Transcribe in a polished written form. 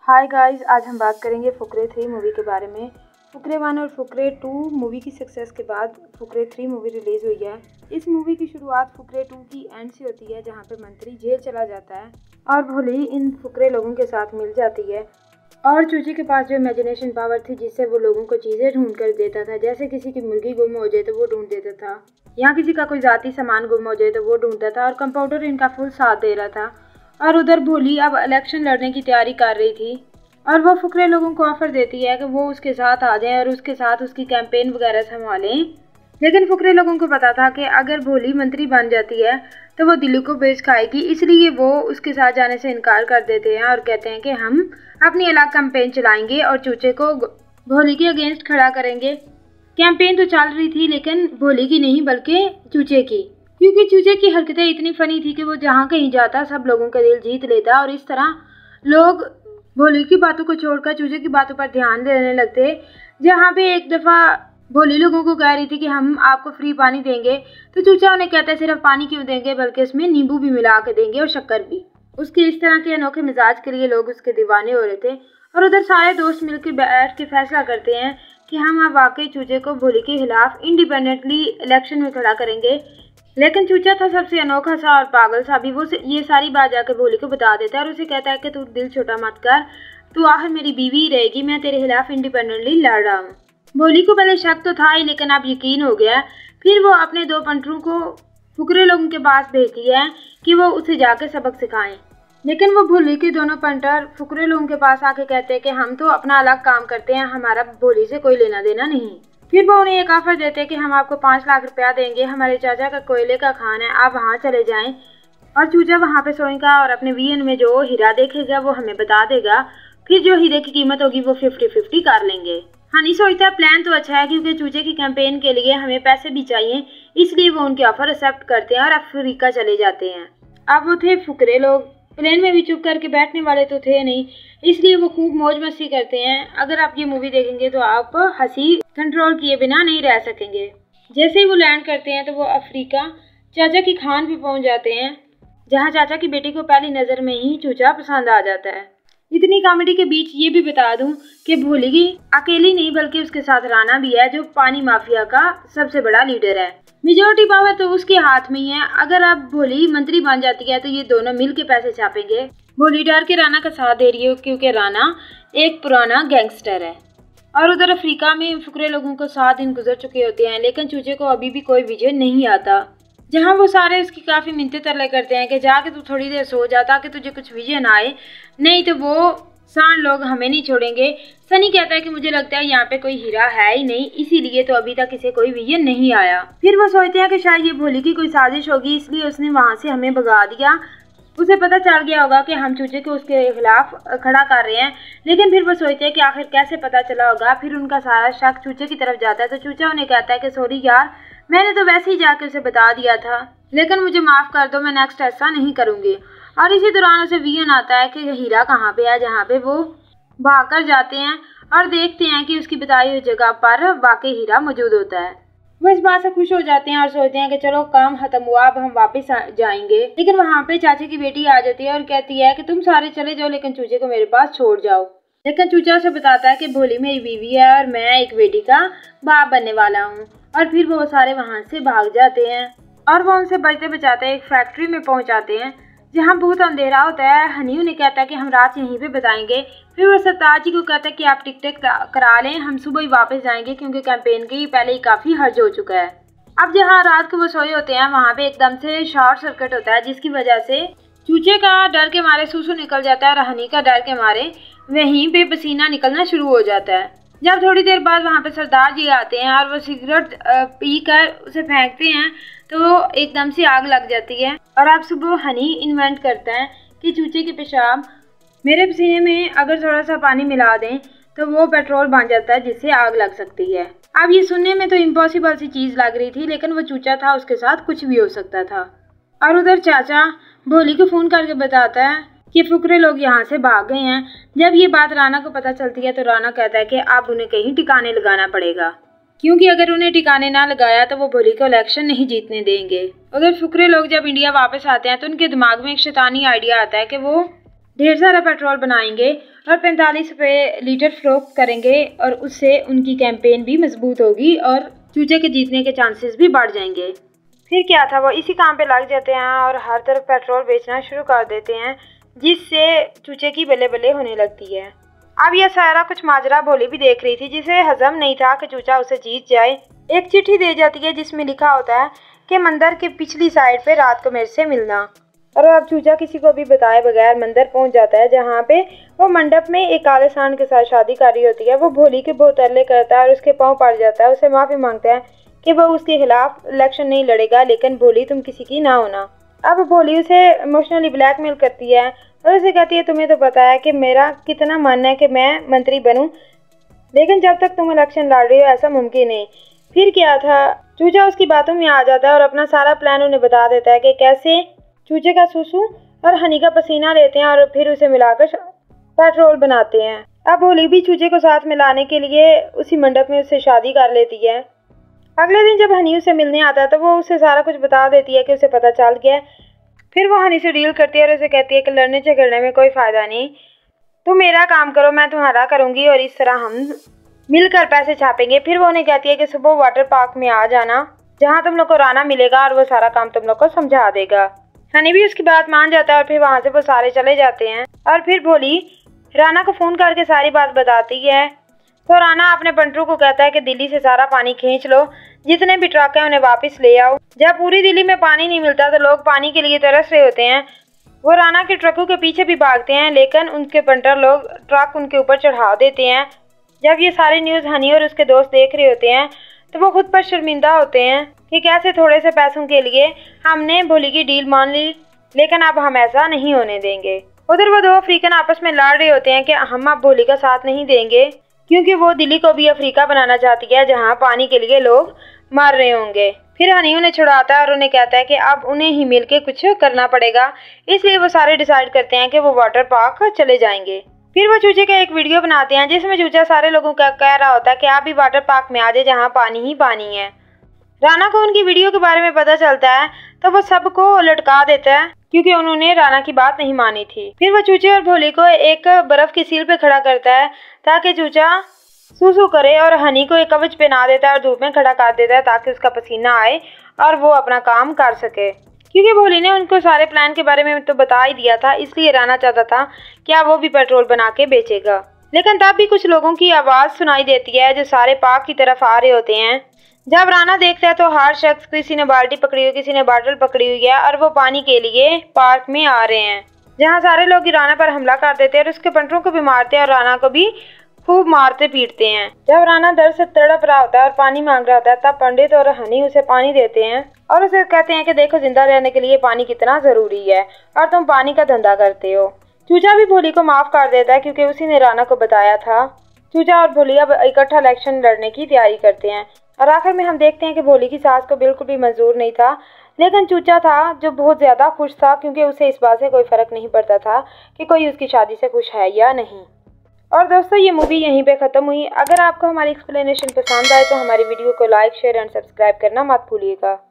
Hi guys, आज हम बात करेंगे फुकरे 3 मूवी के बारे में। फुकरे 1 और फुकरे 2 मूवी की सक्सेस के बाद फुकरे 3 मूवी रिलीज़ हुई है। इस मूवी की शुरुआत फुकरे 2 की एंड से होती है, जहां पे मंत्री जेल चला जाता है और भोली इन फुकरे लोगों के साथ मिल जाती है। और चूचे के पास जो इमेजिनेशन पावर थी, जिससे वो लोगों को चीज़ें ढूंढ कर देता था। जैसे किसी की मुर्गी गुम हो जाए तो वो ढूंढ देता था, या किसी का कोई ज़ाती सामान गुम हो जाए तो वो ढूंढता था। और कंपाउंडर इनका फुल साथ दे रहा था। और उधर भोली अब इलेक्शन लड़ने की तैयारी कर रही थी और वो फुकरे लोगों को ऑफर देती है कि वो उसके साथ आ जाएं और उसके साथ उसकी कैंपेन वगैरह संभालें। लेकिन फुकरे लोगों को पता था कि अगर भोली मंत्री बन जाती है तो वो दिल्ली को बेच खाएगी, इसलिए वो उसके साथ जाने से इनकार कर देते हैं और कहते हैं कि हम अपनी अलग कैंपेन चलाएंगे और चूचे को भोली के अगेंस्ट खड़ा करेंगे। कैंपेन तो चल रही थी, लेकिन भोली की नहीं बल्कि चूचे की, क्योंकि चूचे की हरकतें इतनी फनी थी कि वो जहाँ कहीं जाता सब लोगों का दिल जीत लेता। और इस तरह लोग भोली की बातों को छोड़कर चूचे की बातों पर ध्यान देने लगते। जहाँ पे एक दफ़ा भोली लोगों को कह रही थी कि हम आपको फ्री पानी देंगे, तो चूचा उन्हें कहता है सिर्फ पानी क्यों देंगे, बल्कि उसमें नींबू भी मिला के देंगे और शक्कर भी। उसके इस तरह के अनोखे मिजाज के लिए लोग उसके दीवाने हो रहे थे। और उधर सारे दोस्त मिलकर बैठ के फैसला करते हैं कि हम अब वाकई चूचे को भोली के खिलाफ इंडिपेंडेंटली इलेक्शन में खड़ा करेंगे। लेकिन चूचा था सबसे अनोखा सा और पागल सा भी। वो ये सारी बात जाकर भोली को बता देता है और उसे कहता है कि तू दिल छोटा मत कर, तू आखिर मेरी बीवी ही रहेगी, मैं तेरे खिलाफ इंडिपेंडेंटली लड़ रहा हूँ। भोली को पहले शक तो था ही, लेकिन अब यकीन हो गया। फिर वो अपने 2 पंटरों को फुकरे लोगों के पास भेजती है कि वो उसे जाके सबक सिखाएं। लेकिन वो भोली के दोनों पंटर फुकरे लोगों के पास आके कहते हैं कि हम तो अपना अलग काम करते हैं, हमारा भोली से कोई लेना देना नहीं। फिर वो उन्हें एक ऑफर देते हैं कि हम आपको 5 लाख रुपया देंगे, हमारे चाचा का कोयले का खान है, आप वहाँ चले जाएं और चूचा वहाँ पे सोएगा और अपने वीएन में जो हीरा देखेगा वो हमें बता देगा। फिर जो हीरे की कीमत होगी वो 50-50 कर लेंगे। हनी सोचता है प्लान तो अच्छा है, क्योंकि चूचे की कैंपेन के लिए हमें पैसे भी चाहिए, इसलिए वो उनके ऑफर एक्सेप्ट करते हैं और अफ्रीका चले जाते हैं। अब वो थे फुकरे लोग, प्लेन में भी चुप करके बैठने वाले तो थे नहीं, इसलिए वो खूब मौज मस्ती करते हैं। अगर आप ये मूवी देखेंगे तो आप हंसी कंट्रोल किए बिना नहीं रह सकेंगे। जैसे ही वो लैंड करते हैं तो वो अफ्रीका चाचा की खान पे पहुंच जाते हैं, जहां चाचा की बेटी को पहली नज़र में ही चूचा पसंद आ जाता है। इतनी कॉमेडी के बीच ये भी बता दूं कि भोली की अकेली नहीं बल्कि उसके साथ राना भी है, जो पानी माफिया का सबसे बड़ा लीडर है। मेजोरिटी पावर तो उसके हाथ में ही है। अगर अब भोली मंत्री बन जाती है तो ये दोनों मिल के पैसे छापेंगे। भोली डर के राना का साथ दे रही है, क्योंकि राना एक पुराना गैंगस्टर है। और उधर अफ्रीका में फुकरे लोगों को 7 दिन गुजर चुके होते हैं, लेकिन चूचे को अभी भी कोई विजय नहीं आता। जहां वो सारे उसकी काफ़ी मिन्नतें तरले करते हैं कि जाके तू थोड़ी देर सो जा ताकि तुझे कुछ विजय ना आए, नहीं तो वो सांड लोग हमें नहीं छोड़ेंगे। सनी कहता है कि मुझे लगता है यहाँ पे कोई हीरा है ही नहीं, इसीलिए तो अभी तक इसे कोई विजय नहीं आया। फिर वो सोचते हैं कि शायद ये भोली की कोई साजिश होगी, इसलिए उसने वहाँ से हमें भगा दिया। उसे पता चल गया होगा कि हम चूचे को उसके खिलाफ खड़ा कर रहे हैं। लेकिन फिर वो सोचते हैं कि आखिर कैसे पता चला होगा। फिर उनका सारा शक चूचे की तरफ जाता है, तो चूचा उन्हें कहता है कि सॉरी यार, मैंने तो वैसे ही जाके उसे बता दिया था, लेकिन मुझे माफ़ कर दो, मैं नेक्स्ट ऐसा नहीं करूँगी। और इसी दौरान उसे विजन आता है कि हीरा कहाँ पे है, जहाँ पे वो भाग कर जाते हैं और देखते हैं कि उसकी बताई हुई जगह पर वाकई हीरा मौजूद होता है। वो इस बात से खुश हो जाते हैं और सोचते हैं कि चलो काम खत्म हुआ, अब हम वापस जाएंगे। लेकिन वहाँ पे चाचे की बेटी आ जाती है और कहती है कि तुम सारे चले जाओ, लेकिन चूचे को मेरे पास छोड़ जाओ। लेकिन चूचा उसे बताता है कि भोली मेरी बीवी है और मैं एक बेटी का बाप बनने वाला हूँ। और फिर वो सारे वहाँ से भाग जाते हैं और वो उनसे बचते बचाते एक फैक्ट्री में पहुँच जाते हैं, जहाँ बहुत अंधेरा होता है। हनी उन्हें कहता है कि हम रात यहीं पे बिताएंगे। फिर वो सरताज जी को कहता है कि आप टिकट करा लें, हम सुबह ही वापस जाएंगे, क्योंकि कैंपेन की पहले ही काफ़ी हर्ज हो चुका है। अब जहाँ रात को वो सोए होते हैं वहाँ पे एकदम से शॉर्ट सर्किट होता है, जिसकी वजह से चूचे का डर के मारे सूसू निकल जाता है और हनी का डर के मारे वहीं पे पसीना निकलना शुरू हो जाता है। जब थोड़ी देर बाद वहाँ पे सरदार जी आते हैं और वो सिगरेट पी कर उसे फेंकते हैं, तो एकदम से आग लग जाती है। और अब सुबह हनी इन्वेंट करता है कि चूचे के पेशाब मेरे पसीने में अगर थोड़ा सा पानी मिला दें तो वो पेट्रोल बन जाता है, जिससे आग लग सकती है। अब ये सुनने में तो इम्पॉसिबल सी चीज़ लग रही थी, लेकिन वो चूचा था, उसके साथ कुछ भी हो सकता था। और उधर चाचा भोली को फ़ोन करके बताता है कि फुकरे लोग यहाँ से भाग गए हैं। जब ये बात राना को पता चलती है तो राना कहता है कि अब उन्हें कहीं ठिकाने लगाना पड़ेगा, क्योंकि अगर उन्हें ठिकाने ना लगाया तो वो भोली को इलेक्शन नहीं जीतने देंगे। उधर फुकरे लोग जब इंडिया वापस आते हैं तो उनके दिमाग में एक शैतानी आइडिया आता है कि वो ढेर सारा पेट्रोल बनाएंगे और 45 रुपये लीटर फरोख्त करेंगे और उससे उनकी कैंपेन भी मजबूत होगी और चूचे के जीतने के चांसेस भी बढ़ जाएंगे। फिर क्या था, वो इसी काम पे लग जाते हैं और हर तरफ पेट्रोल बेचना शुरू कर देते हैं, जिससे चूचे की बल्ले बल्ले होने लगती है। अब यह सारा कुछ माजरा भोली भी देख रही थी, जिसे हजम नहीं था कि चूचा उसे जीत जाए। एक चिट्ठी दे जाती है जिसमें लिखा होता है कि मंदिर के पिछली साइड पे रात को मेरे से मिलना। और अब चूचा किसी को भी बताए बगैर मंदिर पहुंच जाता है, जहाँ पे वो मंडप में एक काले सांड के साथ शादी कर रही होती है। वो भोली के बहुत तरले करता है और उसके पाँव पड़ जाता है। उसे माफ़ी मांगता है कि वो उसके खिलाफ इलेक्शन नहीं लड़ेगा, लेकिन भोली तुम किसी की ना होना। अब भोली उसे इमोशनली ब्लैकमेल करती है और उसे कहती है तुम्हें तो पता है कि मेरा कितना मन है कि मैं मंत्री बनूं, लेकिन जब तक तुम इलेक्शन लड़ रही हो ऐसा मुमकिन नहीं। फिर क्या था, चूचा उसकी बातों में आ जाता है और अपना सारा प्लान उन्हें बता देता है कि कैसे चूचे का सुसु और हनी का पसीना लेते हैं और फिर उसे मिलाकर पेट्रोल बनाते हैं। अब भोली भी चूचे को साथ मिलाने के लिए उसी मंडप में उससे शादी कर लेती है। अगले दिन जब हनी उसे मिलने आता है तो वो उसे सारा कुछ बता देती है कि उसे पता चल गया। फिर वो हनी से डील करती है और उसे कहती है कि लड़ने झगड़ने में कोई फ़ायदा नहीं, तुम मेरा काम करो, मैं तुम्हारा करूँगी और इस तरह हम मिलकर पैसे छापेंगे। फिर वो उन्हें कहती है कि सुबह वाटर पार्क में आ जाना, जहाँ तुम लोग को राना मिलेगा और वो सारा काम तुम लोग को समझा देगा। हनी भी उसकी बात मान जाता है और फिर वहाँ से वो सारे चले जाते हैं। और फिर भोली राना को फ़ोन करके सारी बात बताती है। तो राना अपने बंटरू को कहता है कि दिल्ली से सारा पानी खींच लो, जितने भी ट्रक हैं उन्हें वापस ले आओ। जब पूरी दिल्ली में पानी नहीं मिलता तो लोग पानी के लिए तरस रहे होते हैं। वो राना के ट्रकों के पीछे भी भागते हैं, लेकिन उनके बंटर लोग ट्रक उनके ऊपर चढ़ा देते हैं। जब ये सारी न्यूज़ हनी और उसके दोस्त देख रहे होते हैं तो वो खुद पर शर्मिंदा होते हैं कि कैसे थोड़े से पैसों के लिए हमने भोली की डील मान ली, लेकिन अब हम ऐसा नहीं होने देंगे। उधर वो दो अफ्रीकन आपस में लड़ रहे होते हैं कि हम अब भोली का साथ नहीं देंगे, क्योंकि वो दिल्ली को भी अफ्रीका बनाना चाहती है जहाँ पानी के लिए लोग मर रहे होंगे। फिर हनी उन्हें छुड़ाता है और उन्हें कहता है कि अब उन्हें ही मिलके कुछ करना पड़ेगा, इसलिए वो सारे डिसाइड करते हैं कि वो वाटर पार्क चले जाएंगे। फिर वो चूचे का एक वीडियो बनाते हैं जिसमें चूचा सारे लोगों का कह रहा होता है कि आप भी वाटर पार्क में आ जाए जहाँ पानी ही पानी है। राना को उनकी वीडियो के बारे में पता चलता है तो वो सबको लटका देता है, क्योंकि उन्होंने राना की बात नहीं मानी थी। फिर वो चूचे और भोली को एक बर्फ की सील पे खड़ा करता है ताकि चूचा सूसू करे और हनी को एक कवच पहना देता है और धूप में खड़ा कर देता है ताकि उसका पसीना आए और वो अपना काम कर सके। क्योंकि भोली ने उनको सारे प्लान के बारे में तो बता ही दिया था, इसलिए राना चाहता था कि वो भी पेट्रोल बना के बेचेगा। लेकिन तब भी कुछ लोगों की आवाज़ सुनाई देती है जो सारे पार्क की तरफ आ रहे होते हैं। जब राना देखता है तो हर शख्स, किसी ने बाल्टी पकड़ी हुई, किसी ने बॉटल पकड़ी हुई है और वो पानी के लिए पार्क में आ रहे हैं, जहाँ सारे लोग राना पर हमला कर देते हैं और उसके पंटरों को भी मारते हैं और राना को भी खूब मारते पीटते हैं। जब राना दर्द से तड़प रहा होता है और पानी मांग रहा होता है तब पंडित और हनी उसे पानी देते हैं और उसे कहते हैं कि देखो जिंदा रहने के लिए पानी कितना ज़रूरी है और तुम पानी का धंधा करते हो। चूचा भी भोली को माफ़ कर देता है क्योंकि उसी ने राना को बताया था। चूचा और भोली अब इकट्ठा इलेक्शन लड़ने की तैयारी करते हैं और आखिर में हम देखते हैं कि भोली की सास को बिल्कुल भी मंजूर नहीं था, लेकिन चूचा था जो बहुत ज़्यादा खुश था, क्योंकि उसे इस बात से कोई फ़र्क नहीं पड़ता था कि कोई उसकी शादी से खुश है या नहीं। और दोस्तों ये मूवी यहीं पे ख़त्म हुई। अगर आपको हमारी एक्सप्लेनेशन पसंद आए तो हमारी वीडियो को लाइक, शेयर एंड सब्सक्राइब करना मत भूलिएगा।